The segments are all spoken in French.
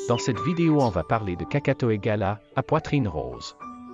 Dans cette vidéo, on va parler de Kakatoe gala à poitrine rose.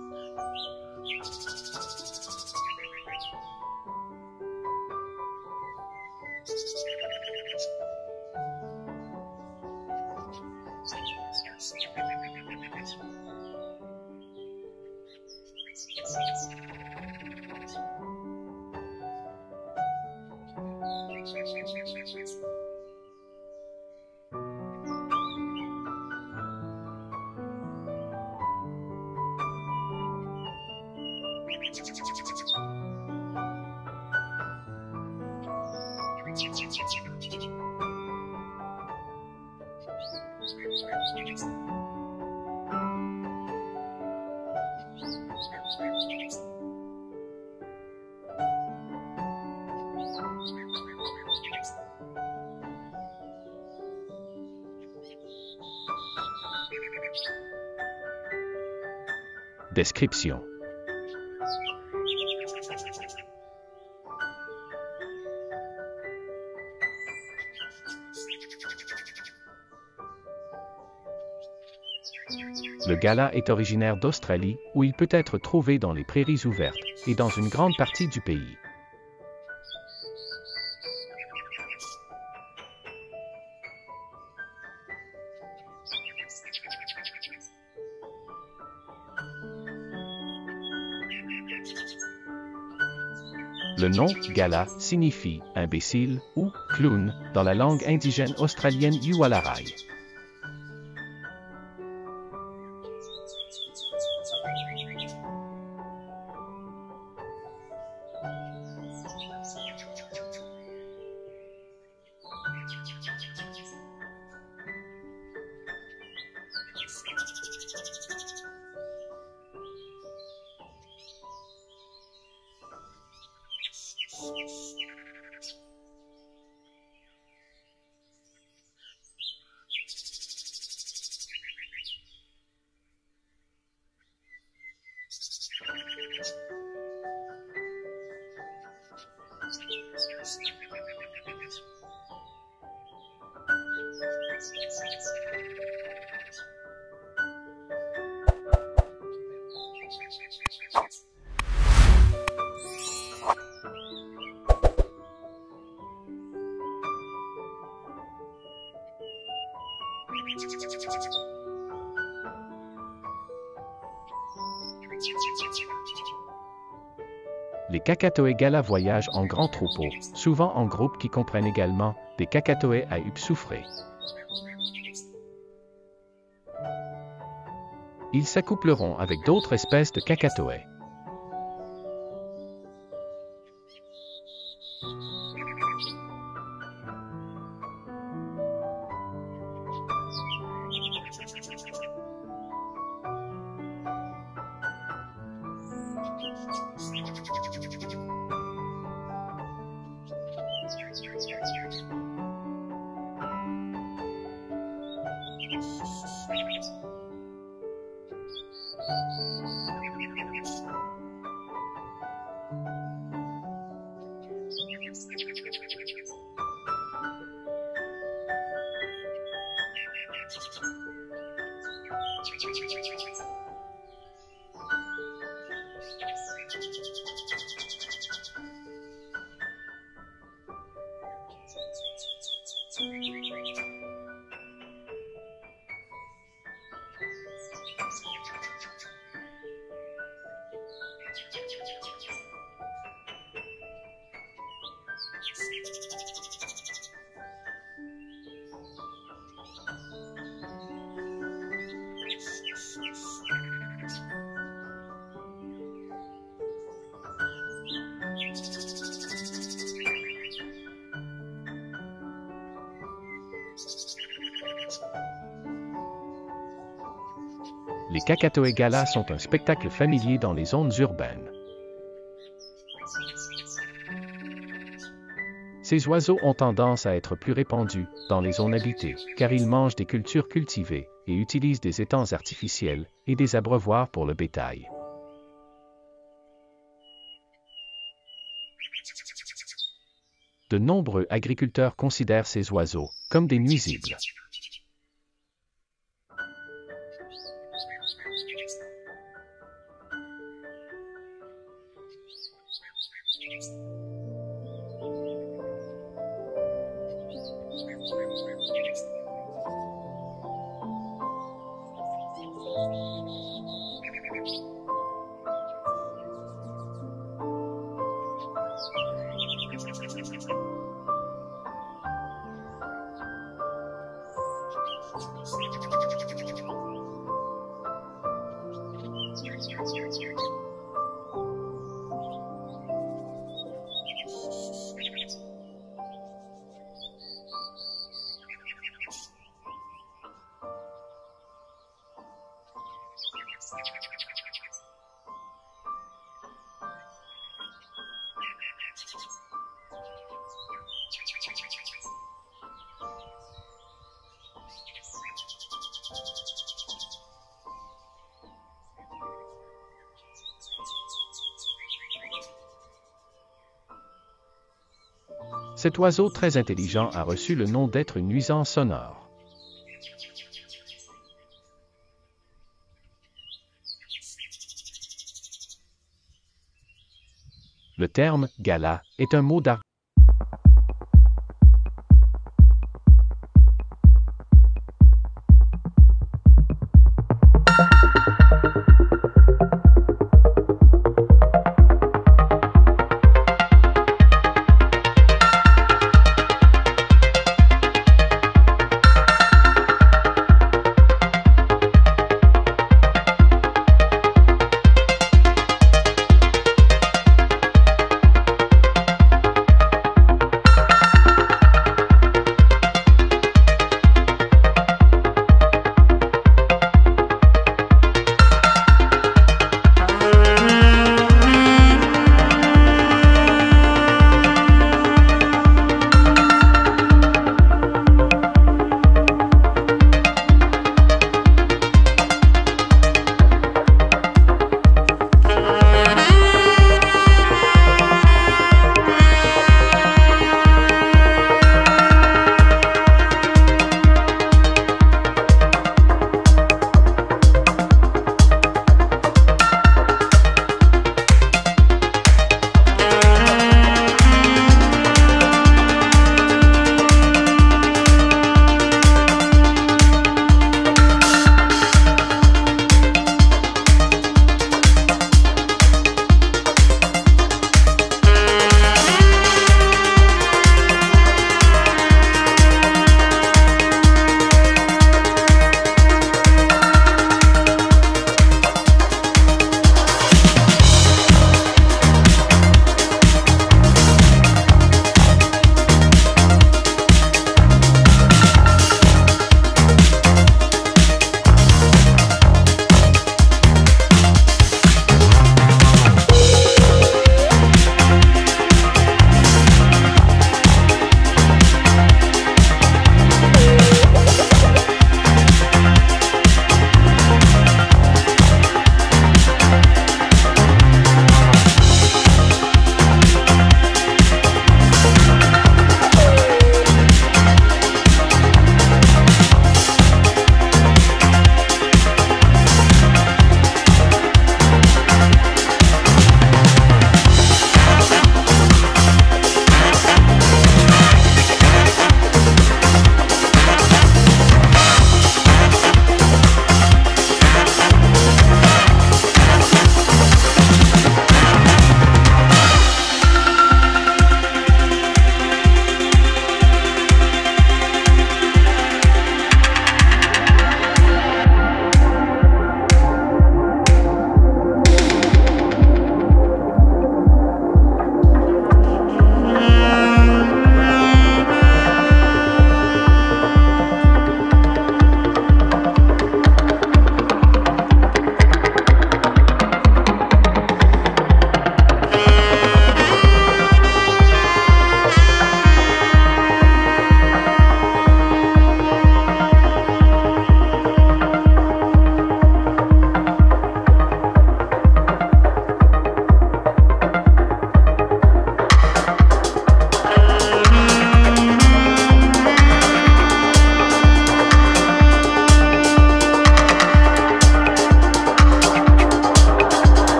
Description. Le gala est originaire d'Australie, où il peut être trouvé dans les prairies ouvertes, et dans une grande partie du pays. Le nom « gala » signifie « imbécile » ou « clown » dans la langue indigène australienne Yuwalarai. Les Kakatoe gala voyagent en grands troupeaux, souvent en groupes qui comprennent également des Kakatoe à hupes soufrées. Ils s'accoupleront avec d'autres espèces de Kakatoe. Les Kakatoe gala sont un spectacle familier dans les zones urbaines. Ces oiseaux ont tendance à être plus répandus dans les zones habitées, car ils mangent des cultures cultivées et utilisent des étangs artificiels et des abreuvoirs pour le bétail. De nombreux agriculteurs considèrent ces oiseaux comme des nuisibles. Cet oiseau très intelligent a reçu le nom d'être une nuisance sonore. Le terme « gala » est un mot d'argot.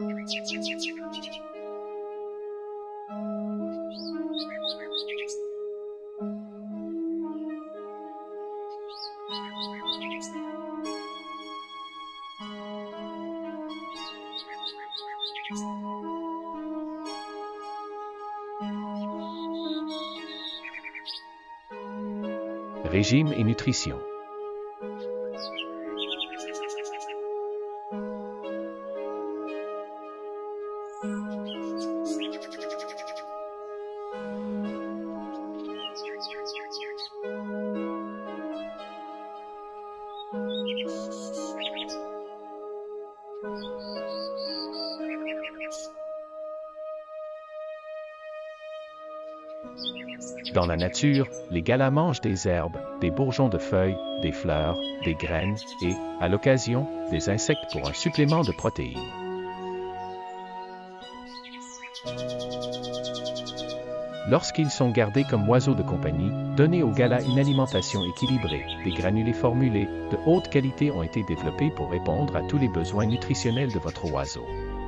Régime et nutrition. Dans la nature, les galas mangent des herbes, des bourgeons de feuilles, des fleurs, des graines et, à l'occasion, des insectes pour un supplément de protéines. Lorsqu'ils sont gardés comme oiseaux de compagnie, donnez aux galas une alimentation équilibrée. Des granulés formulés, de haute qualité ont été développés pour répondre à tous les besoins nutritionnels de votre oiseau.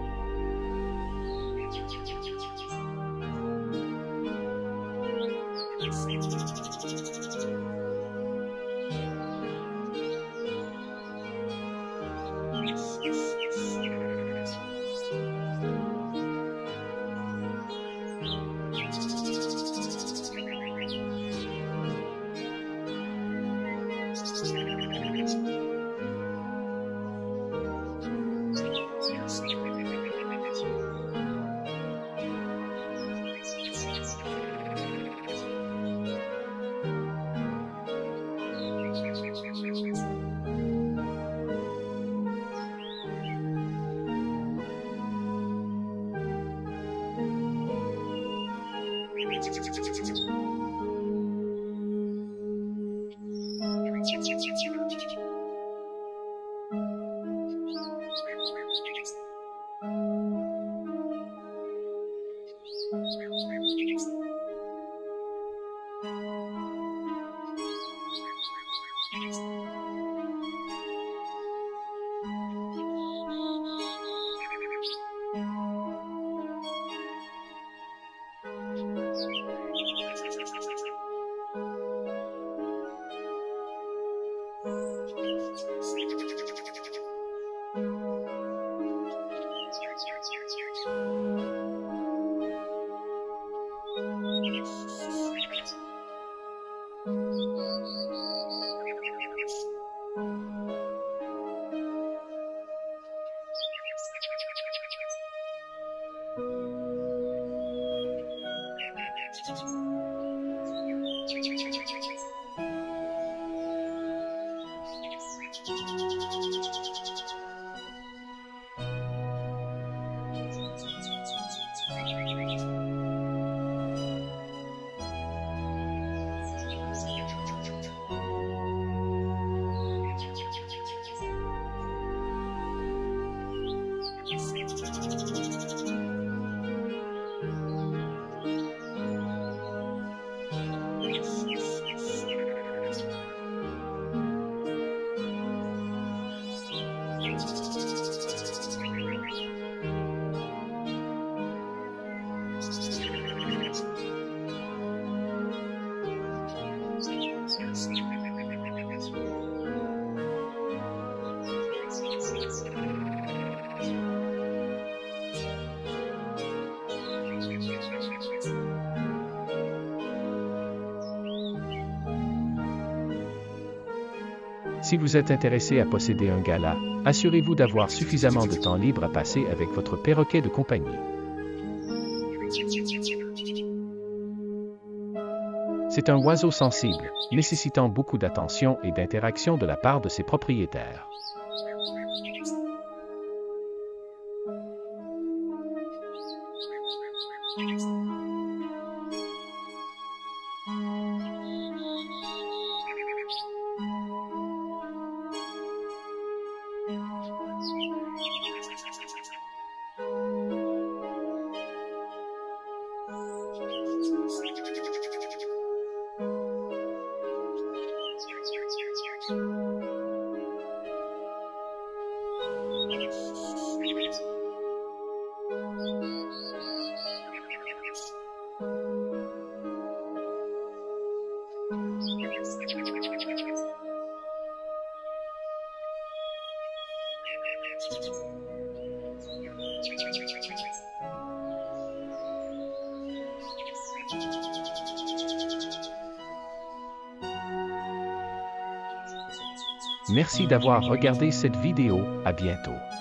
Si vous êtes intéressé à posséder un gala, assurez-vous d'avoir suffisamment de temps libre à passer avec votre perroquet de compagnie. C'est un oiseau sensible, nécessitant beaucoup d'attention et d'interaction de la part de ses propriétaires. Merci d'avoir regardé cette vidéo, à bientôt.